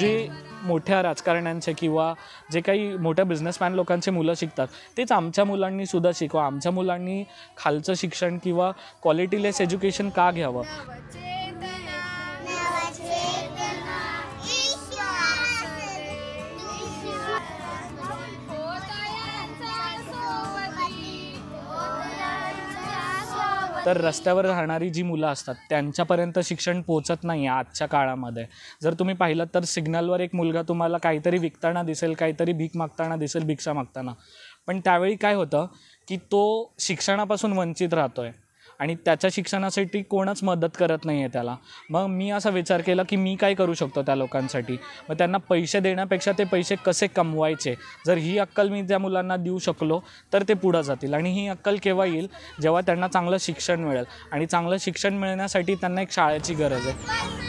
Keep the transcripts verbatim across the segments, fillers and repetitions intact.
जे मोठ्या राजकारण्यांचे किंवा जे काही मोठ्या बिझनेसमॅन लोकांचे मुलं शिकतात तेच आमच्या मुलांनी सुद्धा शिकवा. आमच्या मुलांनी खालचं शिक्षण किंवा क्वालिटीलेस एज्युकेशन का घ्यावं. तर रस्त्यावर राहणारी जी मुलं असतात त्यांच्यापर्यंत शिक्षण पोचत नाही आहे आजच्या काळामध्ये. जर तुम्ही पाहिलं तर सिग्नलवर एक मुलगा तुम्हाला काहीतरी विकताना दिसेल, काहीतरी भीक मागताना दिसेल, भिक्षा मागताना. पण त्यावेळी काय होतं की तो शिक्षणापासून वंचित राहतो आहे आणि त्याच्या शिक्षणासाठी कोणच मदत करत नाही आहे त्याला. मग मी असा विचार केला की मी काय करू शकतो त्या लोकांसाठी. मग त्यांना पैसे देण्यापेक्षा ते पैसे कसे कमवायचे, जर ही अक्कल मी त्या मुलांना देऊ शकलो तर ते पुढं जातील. आणि ही अक्कल केव्हा येईल, जेव्हा त्यांना चांगलं शिक्षण मिळेल. आणि चांगलं शिक्षण मिळण्यासाठी त्यांना एक शाळेची गरज आहे.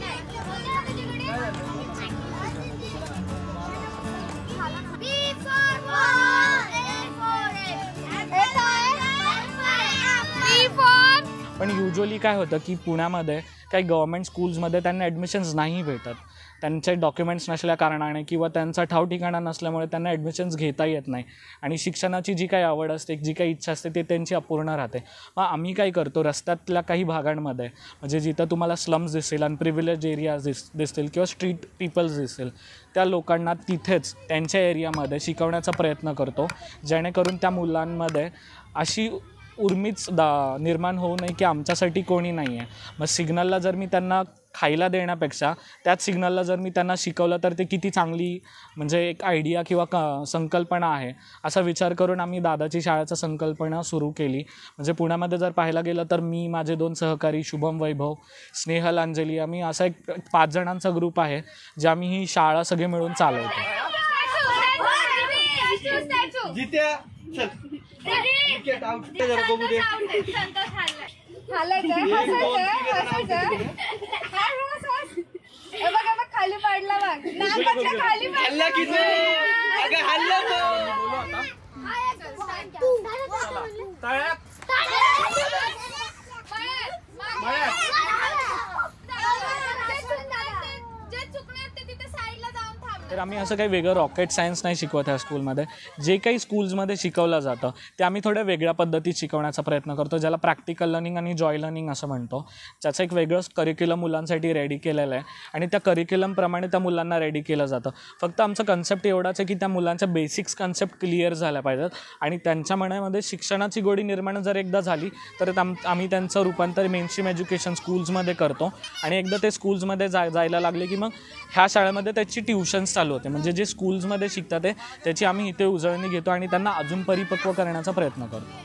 पण युजली काय होतं की पुण्यामध्ये काही गव्हर्मेंट स्कूल्समध्ये त्यांना ॲडमिशन्स नाही भेटत. त्यांचे डॉक्युमेंट्स नसल्या कारणाने किंवा त्यांचा ठाव ठिकाणा नसल्यामुळे त्यांना ॲडमिशन्स घेता येत नाही. आणि शिक्षणाची जी काही आवड असते, जी काही इच्छा असते ते त्यांची अपूर्ण राहते. मग आम्ही काय करतो, रस्त्यातल्या काही भागांमध्ये म्हणजे जिथं तुम्हाला स्लम्स दिसतील, अनप्रिव्हिलेज एरियाज दिस दिसतील किंवा स्ट्रीट पीपल्स दिसतील, त्या लोकांना तिथेच त्यांच्या एरियामध्ये शिकवण्याचा प्रयत्न करतो, जेणेकरून त्या मुलांमध्ये अशी उर्मीच दा निर्माण होऊ नये की आमच्यासाठी कोणी नाही आहे. मग सिग्नलला जर मी त्यांना खायला देण्यापेक्षा त्याच सिग्नलला जर मी त्यांना शिकवलं तर ते किती चांगली म्हणजे एक आयडिया किंवा क संकल्पना आहे असा विचार करून आम्ही दादाची शाळेचा संकल्पना सुरू केली. म्हणजे पुण्यामध्ये जर पाहायला गेलं तर मी, माझे दोन सहकारी शुभम वैभव, स्नेहल अंजली, आम्ही असा एक पाच जणांचा ग्रुप आहे जे आम्ही ही शाळा सगळे मिळून चालवतो. खाली पडला खाली तर आम्ही असं काही वेगळं रॉकेट सायन्स नाही शिकवत ह्या स्कूलमध्ये. जे काही स्कूल्समध्ये शिकवलं जातं ते आम्ही थोड्या वेगळ्या पद्धतीत शिकवण्याचा प्रयत्न करतो, ज्याला प्रॅक्टिकल लर्निंग आणि जॉय लर्निंग असं म्हणतो. त्याचं एक वेगळंच करिक्युलम मुलांसाठी रेडी केलेलं आहे आणि त्या करिक्युलमप्रमाणे त्या मुलांना रेडी केलं जातं. फक्त आमचं कन्सेप्ट एवढाच आहे की त्या मुलांच्या बेसिक्स कन्सेप्ट क्लिअर झाल्या पाहिजेत आणि त्यांच्या मनामध्ये शिक्षणाची गोडी निर्माण जर एकदा झाली तर आम आम्ही त्यांचं रूपांतर मेनस्ट्रीम एज्युकेशन स्कूल्समध्ये करतो. आणि एकदा ते स्कूल्समध्ये जा जायला लागले की मग ह्या शाळेमध्ये त्याची ट्युशन्स चालू होते. म्हणजे जे स्कूल्समध्ये शिकतात आहे त्याची आम्ही इथे उजळणी घेतो आणि त्यांना अजून परिपक्व करण्याचा प्रयत्न करतो.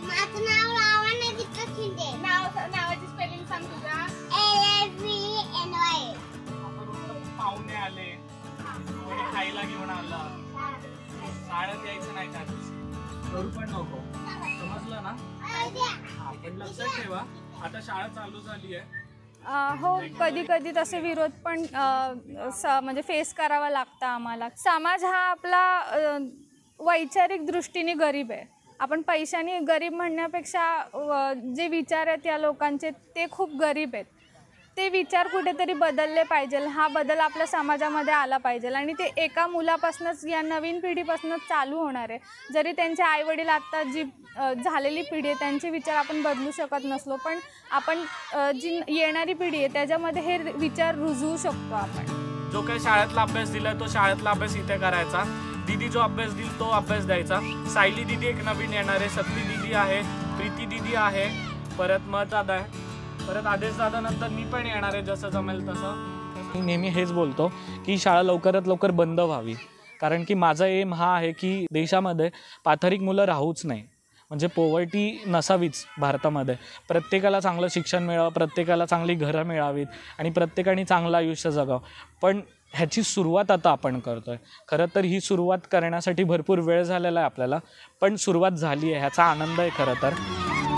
पाहुणे आले, खायला घेऊन आला, शाळेत यायचं नाही त्या दिवशी, करू पण नको, समजलं ना? पण लक्षात ठेवा आता शाळा चालू झाली आहे. हो, कधी कधी तसे विरोध पण म्हणजे फेस करावा लागतं आम्हाला. समाज हा आपला वैचारिक दृष्टीने गरीब आहे. आपण पैशाने गरीब म्हणण्यापेक्षा जे विचार आहेत या लोकांचे ते खूप गरीब आहेत. ते विचार कुठेतरी बदलले पाहिजे. हा बदल आपल्या समाजामध्ये आला पाहिजे आणि ते एका मुलापासूनच, या नवीन पिढीपासूनच चालू होणार आहे. जरी त्यांचे आईवडील आत्ता जी झालेली पिढी आहे त्यांचे विचार आपण बदलू शकत नसलो, पण आपण जी येणारी पिढी आहे त्याच्यामध्ये हे विचार रुजवू शकतो आपण. जो काही शाळेतला अभ्यास दिला तो शाळेतला अभ्यास इथे करायचा. दीदी जो अभ्यास दिल तो अभ्यास द्यायचा. सायली दीदी एक नवीन येणार आहे, शक्ती दीदी आहे, प्रीती दीदी आहे, परत मत दादा आहे, परत आदेश दादा नंतर मी पण येणार आहे जसं जमेल तसं. मी नेहमी हेच बोलतो की शाळा लवकरात लवकर बंद व्हावी, कारण की माझा एम हा आहे की देशामध्ये पाथरीक मुलं राहूच नाही. म्हणजे पॉवर्टी नसावीच भारतामध्ये. प्रत्येकाला चांगलं शिक्षण मिळावं, प्रत्येकाला चांगली घरं मिळावीत आणि प्रत्येकाने चांगलं आयुष्य जगावं. पण ह्याची सुरुवात आता आपण करतो आहे. खरं तर ही सुरुवात करण्यासाठी भरपूर वेळ झालेला आहे आपल्याला, पण सुरुवात झाली आहे, ह्याचा आनंद आहे खरं तर.